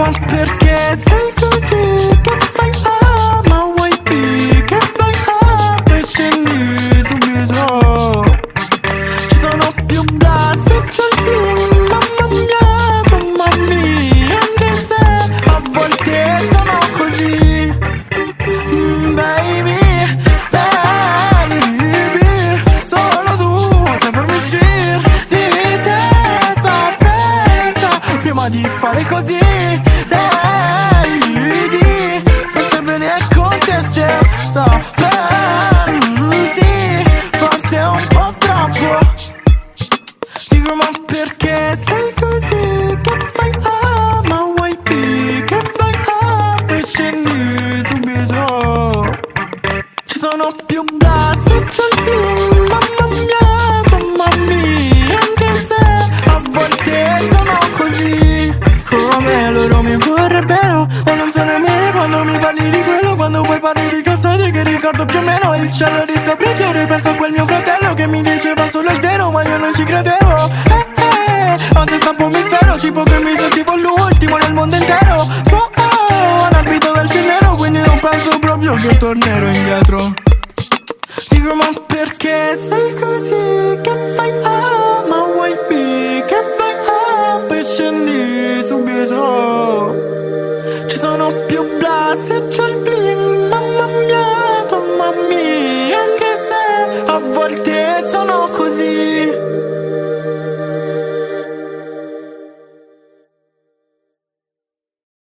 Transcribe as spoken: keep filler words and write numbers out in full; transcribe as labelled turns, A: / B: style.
A: ma perché sei così? Che fai A, ma vuoi B? Che fai A, poi scendi subito. Ci sono più bla se c'è il team, mamma mia, mamma mia. Anche se a volte sono così, mm, baby, baby. Solo tu sai farmi uscire di testa persa. Prima di fare così devi stare bene con te stessa. Pensi forse è un po' troppo. Dico ma perché sei così? Che fai A, ma vuoi B? Che fai A, poi scendi subito. Ci sono più bla se c'è il team, mamma mia, mamma mia. Anche se a volte sono così, come loro mi vorrebbero, o non so nemmeno quando mi parli di quello. Quando poi parli di cazzate che ricordo più o meno. Il cielo riscopre che ripenso a quel mio fratello che mi diceva solo il vero, ma io non ci credevo. Eh eh, anche sta un po' mistero, tipo che mi sentivo l'ultimo nel mondo intero. So, oh, un abito del cielo, quindi non penso proprio che tornerò indietro. Dico ma perché sei così? Che fai A, ma vuoi B? Che fai A, poi scendi subito. Ci sono più bla se c'è il B.